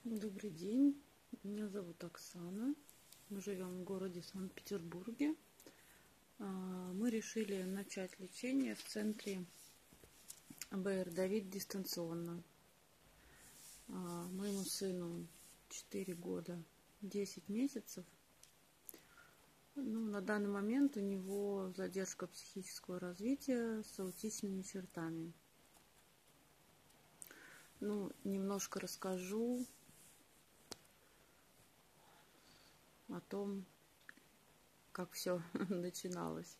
Добрый день, меня зовут Оксана. Мы живем в городе Санкт-Петербурге. Мы решили начать лечение в центре АБР Давид дистанционно. Моему сыну 4 года 10 месяцев. На данный момент у него задержка психического развития с аутичными чертами. Немножко расскажу о том, как все начиналось.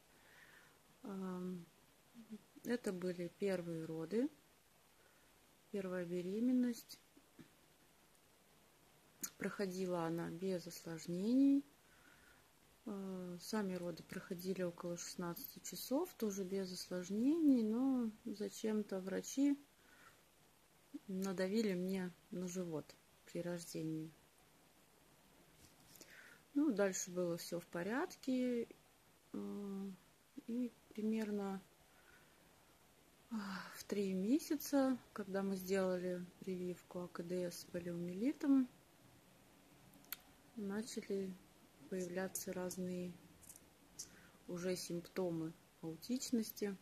Это были первые роды, первая беременность. Проходила она без осложнений. Сами роды проходили около 16 часов, тоже без осложнений, но зачем-то врачи надавили мне на живот при рождении. Дальше было все в порядке. И примерно в 3 месяца, когда мы сделали прививку АКДС с полиомиелитом, начали появляться разные уже симптомы аутичности.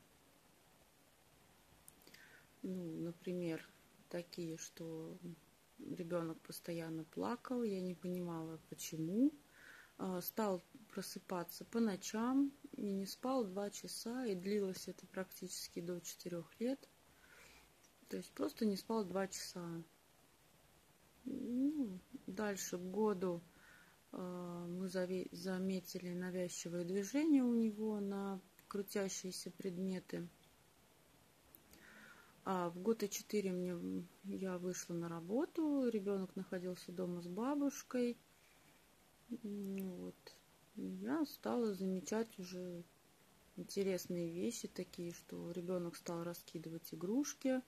Например, такие, что ребенок постоянно плакал, я не понимала, почему. Стал просыпаться по ночам и не спал 2 часа, и длилось это практически до 4 лет. То есть просто не спал 2 часа. Дальше к году мы заметили навязчивое движение у него на крутящиеся предметы. В 1 и 4 я вышла на работу, ребенок находился дома с бабушкой. Я стала замечать уже интересные вещи, такие, что ребенок стал раскидывать игрушки.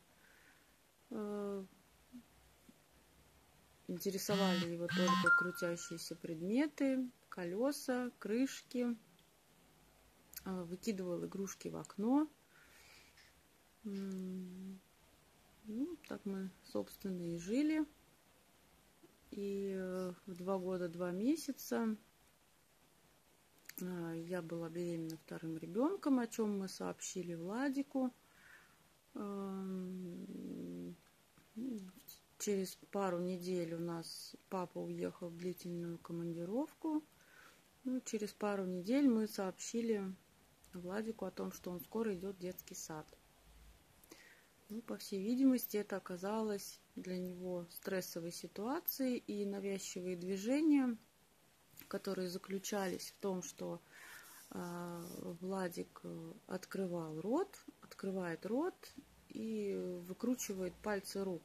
Интересовали его только крутящиеся предметы, колеса, крышки. Выкидывал игрушки в окно. Так мы, собственно, и жили. И в 2 года 2 месяца я была беременна 2-м ребенком, о чем мы сообщили Владику. Через пару недель у нас папа уехал в длительную командировку. Через пару недель мы сообщили Владику о том, что он скоро идет в детский сад. По всей видимости, это оказалось для него стрессовой ситуацией, и навязчивые движения, которые заключались в том, что Владик открывает рот и выкручивает пальцы рук.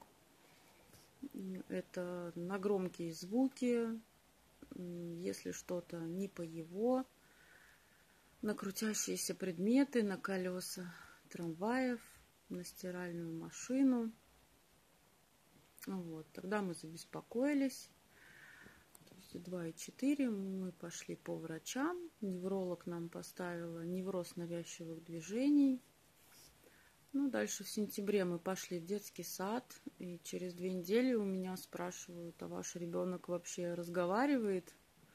Это на громкие звуки, если что-то не по его, на крутящиеся предметы, на колеса трамваев, на стиральную машину. Тогда мы забеспокоились. 2 и 4 мы пошли по врачам. Невролог нам поставила невроз навязчивых движений. Дальше в сентябре мы пошли в детский сад. И через 2 недели у меня спрашивают: а ваш ребенок вообще разговаривает?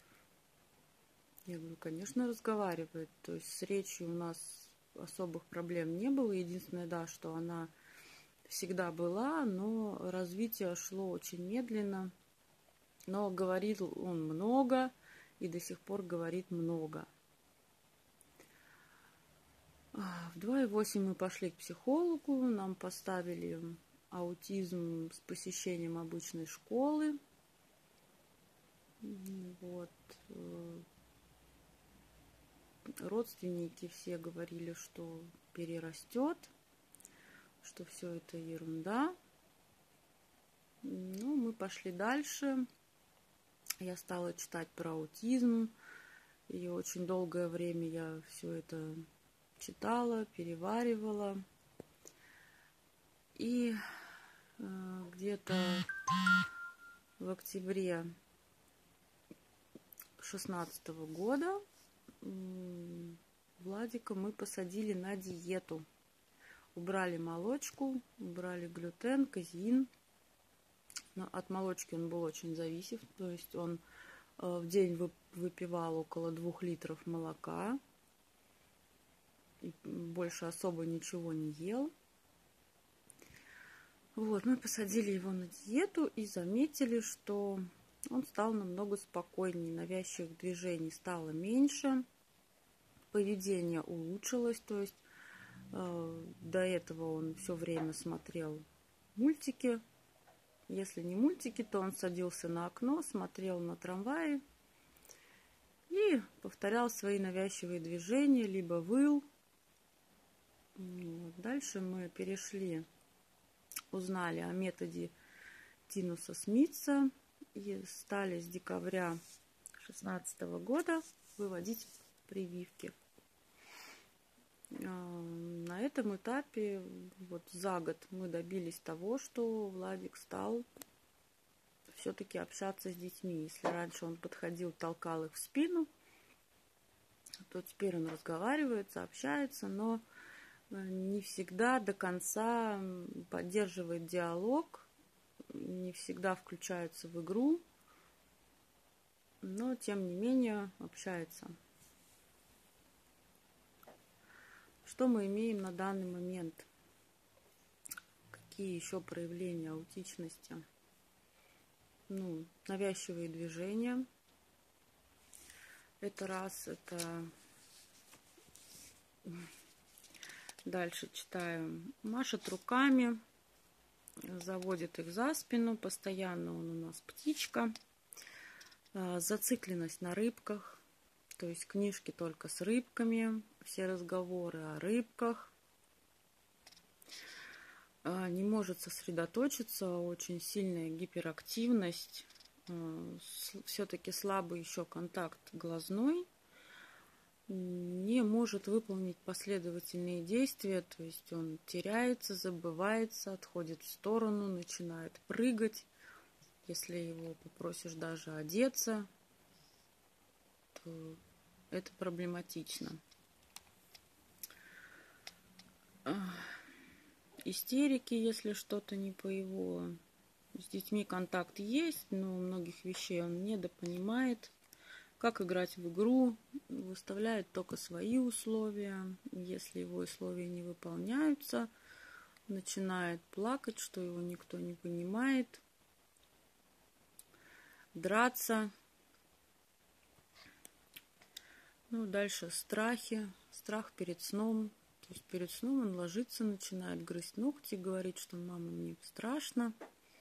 Я говорю: конечно, разговаривает. То есть с речью у нас особых проблем не было. Единственное, что она всегда была, но развитие шло очень медленно. Но говорил он много и до сих пор говорит много. В 2 и 8 мы пошли к психологу. Нам поставили аутизм с посещением обычной школы. Родственники все говорили, что перерастет, что все это ерунда. Мы пошли дальше. Я стала читать про аутизм, и очень долгое время я все это читала, переваривала. И где-то в октябре 2016 года Владика мы посадили на диету. Убрали молочку, убрали глютен, казеин. Но от молочки он был очень зависим, то есть он в день выпивал около 2 литров молока, и больше особо ничего не ел. Вот, мы посадили его на диету и заметили, что он стал намного спокойнее, навязчивых движений стало меньше, поведение улучшилось, то есть до этого он все время смотрел мультики. Если не мультики, то он садился на окно, смотрел на трамваи и повторял свои навязчивые движения, либо выл. Вот. Дальше мы узнали о методе Тинуса Смитса и стали с декабря 2016 года выводить прививки. На этом этапе вот за год мы добились того, что Владик стал все-таки общаться с детьми. Если раньше он подходил, толкал их в спину, то теперь он разговаривает, общается, но не всегда до конца поддерживает диалог, не всегда включается в игру, но тем не менее общается. Что мы имеем на данный момент? Какие еще проявления аутичности? Навязчивые движения. Это раз, это... Дальше читаем. Машет руками, заводит их за спину. Постоянно он у нас птичка. Зацикленность на рыбках. То есть книжки только с рыбками. Все разговоры о рыбках. Не может сосредоточиться. Очень сильная гиперактивность. Все-таки слабый еще контакт глазной. Не может выполнить последовательные действия, то есть он теряется, забывается, отходит в сторону, начинает прыгать. Если его попросишь даже одеться, то это проблематично. Истерики, если что-то не по его. С детьми контакт есть, но многих вещей он недопонимает. Как играть в игру, выставляет только свои условия. Если его условия не выполняются, начинает плакать, что его никто не понимает, драться. Дальше страхи, страх перед сном. То есть перед сном он ложится, начинает грызть ногти, говорит, что мама, мне страшно.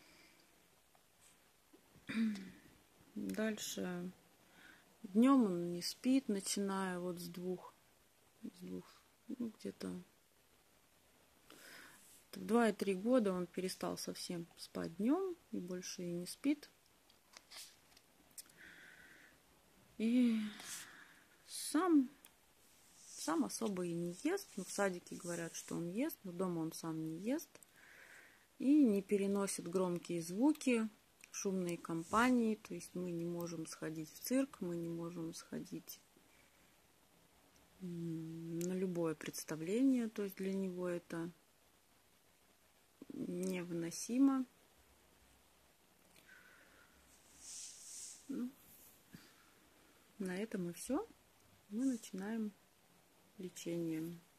Дальше днем он не спит, начиная вот с двух, где-то в 2 и 3 года он перестал совсем спать днем и больше и не спит. И сам особо и не ест. В садике говорят, что он ест, но дома он сам не ест. И не переносит громкие звуки, шумные компании. То есть мы не можем сходить в цирк, мы не можем сходить на любое представление. То есть для него это невыносимо. На этом и все. Мы начинаем лечение.